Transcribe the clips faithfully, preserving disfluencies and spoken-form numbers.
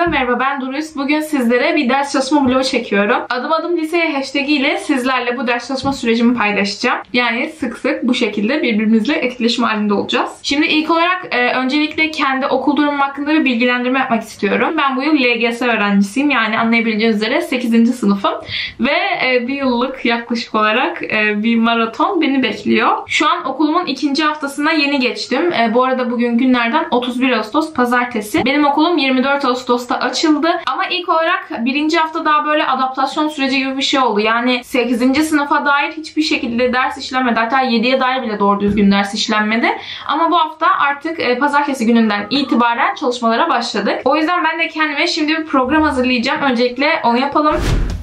Herkese merhaba, ben Duruis. Bugün sizlere bir ders çalışma vlogu çekiyorum. Adım adım liseye hashtag ile sizlerle bu ders çalışma sürecimi paylaşacağım. Yani sık sık bu şekilde birbirimizle etkileşim halinde olacağız. Şimdi ilk olarak e, öncelikle kendi okul durumum hakkında bir bilgilendirme yapmak istiyorum. Ben bu yıl L G S öğrencisiyim. Yani anlayabileceğiniz üzere sekizinci sınıfım. Ve e, bir yıllık yaklaşık olarak e, bir maraton beni bekliyor. Şu an okulumun ikinci haftasına yeni geçtim. E, bu arada bugün günlerden otuz bir Ağustos Pazartesi. Benim okulum yirmi dört Ağustos'ta açıldı. Ama ilk olarak birinci hafta daha böyle adaptasyon süreci gibi bir şey oldu. Yani sekizinci sınıfa dair hiçbir şekilde ders işlenmedi. Hatta yediye dair bile doğru düzgün ders işlenmedi. Ama bu hafta artık e, Pazartesi gününden itibaren çalışmalara başladık. O yüzden ben de kendime şimdi bir program hazırlayacağım. Öncelikle onu yapalım.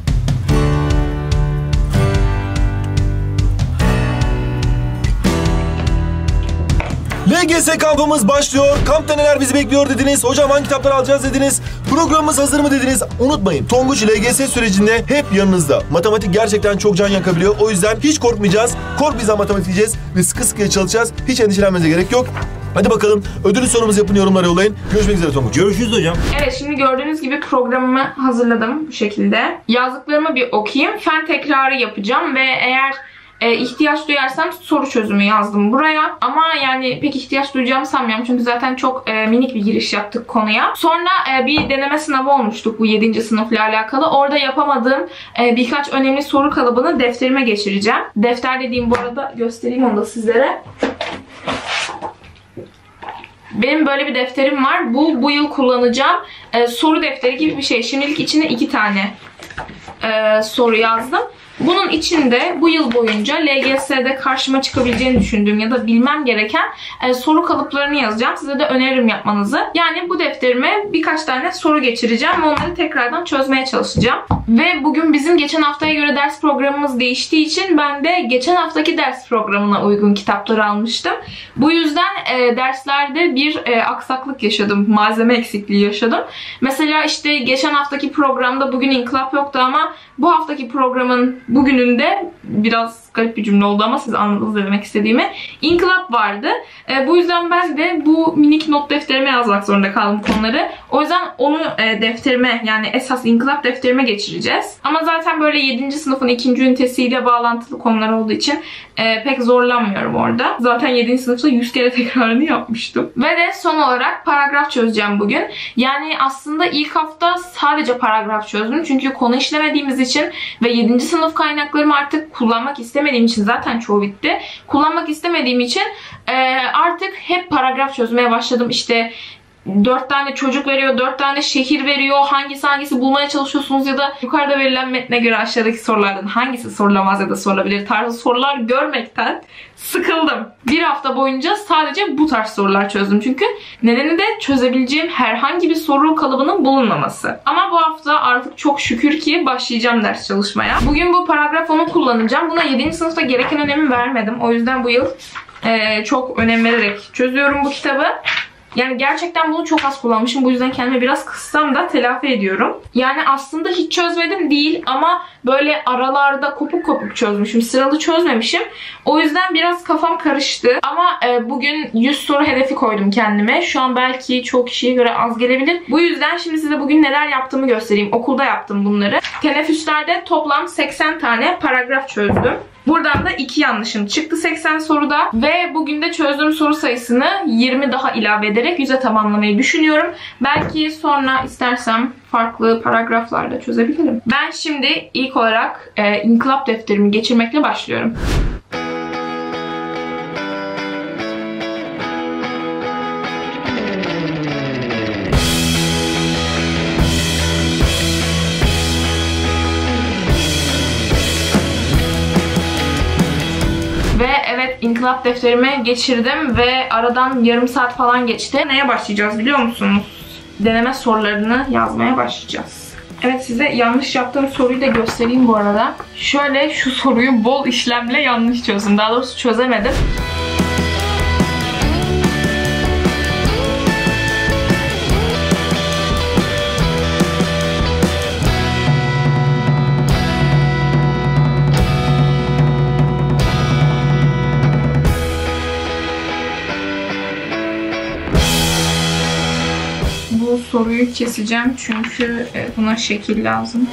L G S kampımız başlıyor. Kampta neler bizi bekliyor dediniz. Hocam hangi kitaplar alacağız dediniz. Programımız hazır mı dediniz. Unutmayın, Tonguç L G S sürecinde hep yanınızda. Matematik gerçekten çok can yakabiliyor. O yüzden hiç korkmayacağız. Korkmayacağız, matematik diyeceğiz ve sıkı sıkıya çalışacağız. Hiç endişelenmenize gerek yok. Hadi bakalım, ödülü sorumuzu yapın, yorumlara yollayın. Görüşmek üzere Tonguç. Görüşürüz hocam. Evet, şimdi gördüğünüz gibi programımı hazırladım bu şekilde. Yazdıklarımı bir okuyayım. Fen tekrarı yapacağım ve eğer E, ihtiyaç duyarsam soru çözümü yazdım buraya. Ama yani pek ihtiyaç duyacağımı sanmıyorum. Çünkü zaten çok e, minik bir giriş yaptık konuya. Sonra e, bir deneme sınavı olmuştuk bu yedinci sınıfla alakalı. Orada yapamadığım e, birkaç önemli soru kalıbını defterime geçireceğim. Defter dediğim, bu arada göstereyim onu da sizlere. Benim böyle bir defterim var. Bu bu yıl kullanacağım e, soru defteri gibi bir şey. Şimdilik içine iki tane e, soru yazdım. Bunun içinde bu yıl boyunca L G S'de karşıma çıkabileceğini düşündüğüm ya da bilmem gereken e, soru kalıplarını yazacağım. Size de öneririm yapmanızı. Yani bu defterime birkaç tane soru geçireceğim ve onları tekrardan çözmeye çalışacağım. Ve bugün bizim geçen haftaya göre ders programımız değiştiği için ben de geçen haftaki ders programına uygun kitapları almıştım. Bu yüzden e, derslerde bir e, aksaklık yaşadım. Malzeme eksikliği yaşadım. Mesela işte geçen haftaki programda bugün inkılap yoktu ama bu haftaki programın bugününde, biraz garip bir cümle oldu ama siz anladınız demek istediğimi, İnkılap vardı. E, bu yüzden ben de bu minik not defterime yazmak zorunda kaldım konuları. O yüzden onu e, defterime, yani esas İnkılap defterime geçireceğiz. Ama zaten böyle yedinci sınıfın ikinci ünitesiyle bağlantılı konular olduğu için e, pek zorlanmıyorum orada. Zaten yedinci sınıfta yüz kere tekrarını yapmıştım. Ve de son olarak paragraf çözeceğim bugün. Yani aslında ilk hafta sadece paragraf çözdüm. Çünkü konu işlemediğimiz için ve yedinci sınıf kaynaklarımı artık kullanmak istemediğim için, zaten çoğu bitti. Kullanmak istemediğim için e, artık hep paragraf çözmeye başladım. İşte dört tane çocuk veriyor, dört tane şehir veriyor. Hangisi hangisi bulmaya çalışıyorsunuz ya da yukarıda verilen metne göre aşağıdaki sorulardan hangisi sorulamaz ya da sorulabilir tarzı sorular görmekten sıkıldım. Bir hafta boyunca sadece bu tarz sorular çözdüm. Çünkü nedeni de çözebileceğim herhangi bir soru kalıbının bulunmaması. Ama bu hafta artık çok şükür ki başlayacağım ders çalışmaya. Bugün bu paragraf onu kullanacağım. Buna yedinci sınıfta gereken önemi vermedim. O yüzden bu yıl e, çok önem vererek çözüyorum bu kitabı. Yani gerçekten bunu çok az kullanmışım. Bu yüzden kendime biraz kıssam da telafi ediyorum. Yani aslında hiç çözmedim değil ama böyle aralarda kopuk kopuk çözmüşüm. Sıralı çözmemişim. O yüzden biraz kafam karıştı. Ama e, bugün yüz soru hedefi koydum kendime. Şu an belki çoğu kişiye göre az gelebilir. Bu yüzden şimdi size bugün neler yaptığımı göstereyim. Okulda yaptım bunları. Teneffüslerde toplam seksen tane paragraf çözdüm. Buradan da iki yanlışım çıktı seksen soruda ve bugün de çözdüğüm soru sayısını yirmi daha ilave ederek yüze tamamlamayı düşünüyorum. Belki sonra istersem farklı paragraflarda çözebilirim. Ben şimdi ilk olarak e, inkılap defterimi geçirmekle başlıyorum. Ve evet, inkılap defterime geçirdim ve aradan yarım saat falan geçti. Neye başlayacağız biliyor musunuz? Deneme sorularını yazmaya başlayacağız. Evet, size yanlış yaptığım soruyu da göstereyim bu arada. Şöyle, şu soruyu bol işlemle yanlış çözdüm. Daha doğrusu çözemedim. soruyu keseceğim çünkü buna şekil lazım.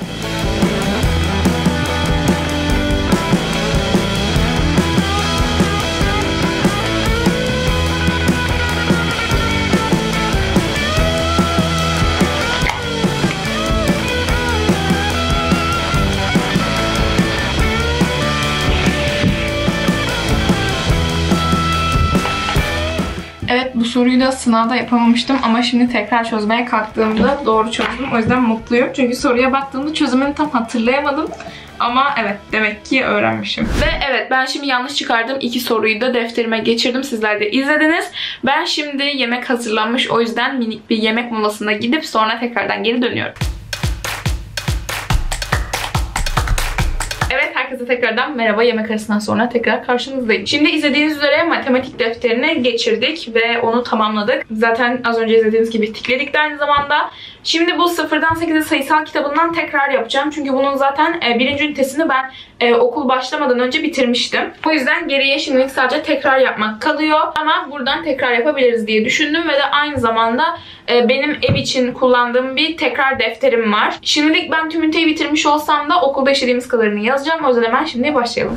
Evet, bu soruyu da sınavda yapamamıştım ama şimdi tekrar çözmeye kalktığımda doğru çözdüm. O yüzden mutluyum. Çünkü soruya baktığımda çözümünü tam hatırlayamadım. Ama evet, demek ki öğrenmişim. Ve evet, ben şimdi yanlış çıkardığım iki soruyu da defterime geçirdim. Sizler de izlediniz. Ben şimdi yemek hazırlanmış. O yüzden minik bir yemek molasına gidip sonra tekrardan geri dönüyorum. Evet, herkese tekrardan merhaba. Yemek arasından sonra tekrar karşınızdayım. Şimdi izlediğiniz üzere matematik defterini geçirdik ve onu tamamladık. Zaten az önce izlediğiniz gibi tikledik de aynı zamanda. Şimdi bu sıfırdan sekize sayısal kitabından tekrar yapacağım. Çünkü bunun zaten birinci ünitesini ben e, okul başlamadan önce bitirmiştim. O yüzden geriye şimdilik sadece tekrar yapmak kalıyor. Ama buradan tekrar yapabiliriz diye düşündüm ve de aynı zamanda e, benim ev için kullandığım bir tekrar defterim var. Şimdilik ben tüm üniteyi bitirmiş olsam da okulda işlediğimiz kadarını yazacağım. O yüzden hemen şimdi başlayalım.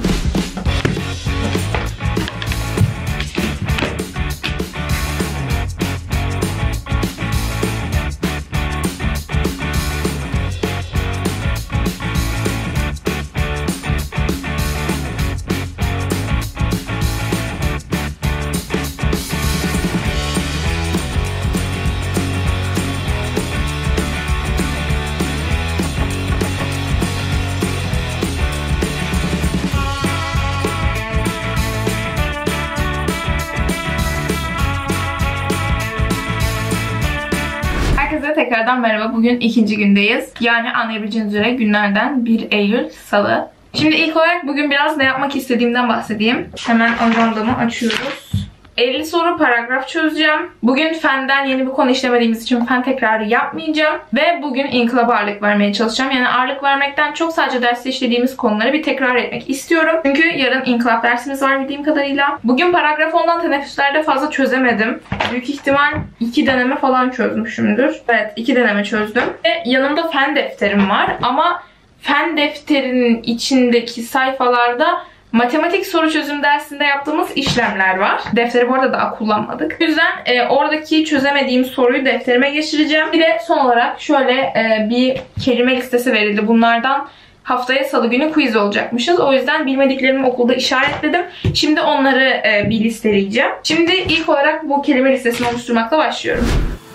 Tekrardan merhaba. Bugün ikinci gündeyiz. Yani anlayabileceğiniz üzere günlerden bir Eylül Salı. Şimdi ilk olarak bugün biraz ne yapmak istediğimden bahsedeyim. Hemen ajandamı açıyoruz. elli soru paragraf çözeceğim. Bugün fenden yeni bir konu işlemediğimiz için fen tekrarı yapmayacağım. Ve bugün inkılaba ağırlık vermeye çalışacağım. Yani ağırlık vermekten çok sadece derste işlediğimiz konuları bir tekrar etmek istiyorum. Çünkü yarın inkılap dersimiz var bildiğim kadarıyla. Bugün paragraf ondan teneffüslerde fazla çözemedim. Büyük ihtimal iki deneme falan çözmüşümdür. Evet, iki deneme çözdüm. Ve yanımda fen defterim var. Ama fen defterinin içindeki sayfalarda matematik soru çözüm dersinde yaptığımız işlemler var. Defteri bu arada daha kullanmadık. O yüzden e, oradaki çözemediğim soruyu defterime geçireceğim. Bir de son olarak şöyle e, bir kelime listesi verildi. Bunlardan haftaya salı günü quiz olacakmışız. O yüzden bilmediklerimi okulda işaretledim. Şimdi onları e, bir listeleyeceğim. Şimdi ilk olarak bu kelime listesini oluşturmakla başlıyorum.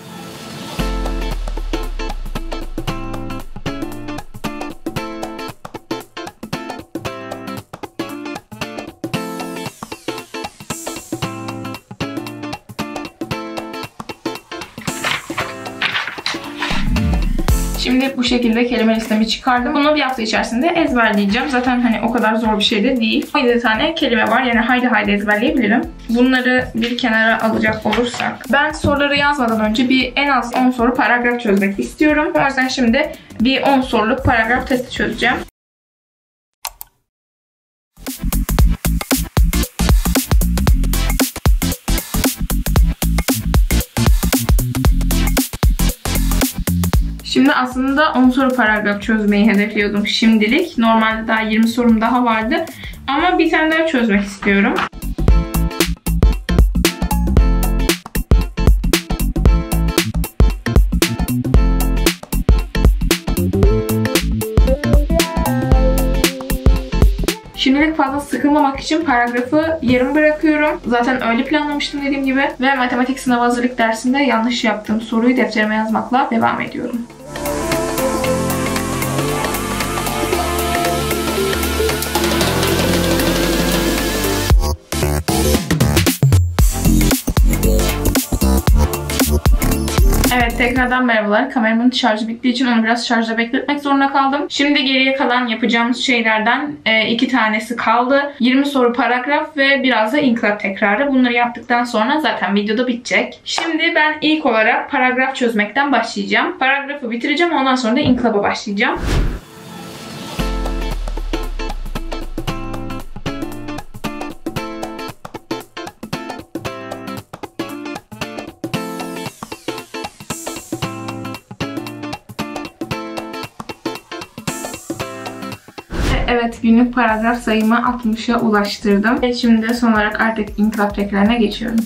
Şimdi bu şekilde kelime listemi çıkardım. Bunu bir hafta içerisinde ezberleyeceğim. Zaten hani o kadar zor bir şey de değil. on yedi tane kelime var. Yani haydi haydi ezberleyebilirim. Bunları bir kenara alacak olursak. Ben soruları yazmadan önce bir en az on soru paragraf çözmek istiyorum. O yüzden şimdi bir on soruluk paragraf testi çözeceğim. Şimdi aslında on soru paragraf çözmeyi hedefliyordum şimdilik. Normalde daha yirmi sorum daha vardı. Ama bir tane daha çözmek istiyorum. Şimdilik fazla sıkılmamak için paragrafı yarım bırakıyorum. Zaten öyle planlamıştım dediğim gibi. Ve matematik sınav hazırlık dersinde yanlış yaptığım soruyu defterime yazmakla devam ediyorum. Evet, tekrardan merhabalar. Kameramın şarjı bittiği için onu biraz şarjda bekletmek zorunda kaldım. Şimdi geriye kalan yapacağımız şeylerden iki tanesi kaldı. yirmi soru paragraf ve biraz da inkılap tekrarı. Bunları yaptıktan sonra zaten videoda bitecek. Şimdi ben ilk olarak paragraf çözmekten başlayacağım. Paragrafı bitireceğim, ondan sonra da inkılaba başlayacağım. evet, günlük paragraf sayımı altmışa ulaştırdım. Ve şimdi son olarak artık inkılap tekrarına geçiyorum.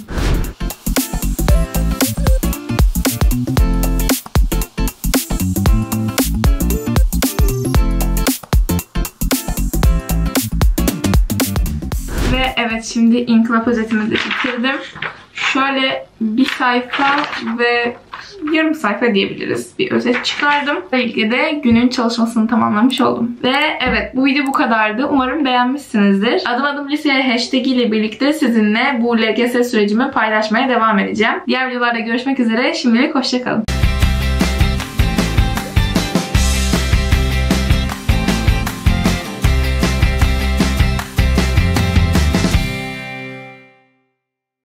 Ve evet, şimdi inkılap özetimi de bitirdim. Şöyle bir sayfa ve yarım sayfa diyebiliriz bir özet çıkardım. Böylelikle de günün çalışmasını tamamlamış oldum. Ve evet, bu video bu kadardı. Umarım beğenmişsinizdir. Adım adım liseye hashtag ile birlikte sizinle bu L G S sürecimi paylaşmaya devam edeceğim. Diğer videolarda görüşmek üzere. Şimdilik hoşça kalın.